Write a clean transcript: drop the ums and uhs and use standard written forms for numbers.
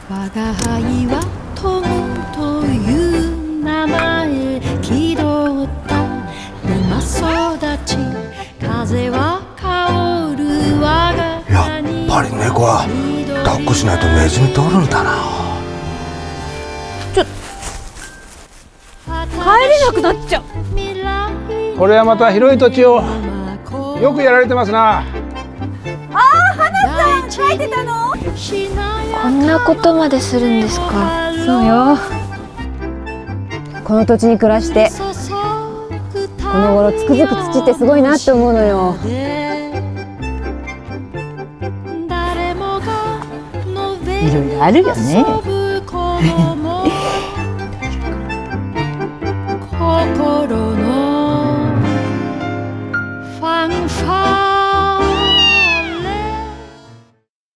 我が輩はトムという名前気取った今育ち風は香る我がやっぱり猫は抱っこしないとネズミ取るんだな。 帰れなくなっちゃう。 これはまた広い土地をよくやられてますな。 花さん書いてたの？ こんなことまでするんですか。 そうよ。この土地に暮らしてこの頃つくづく土ってすごいなって思うのよ。いろいろあるよね。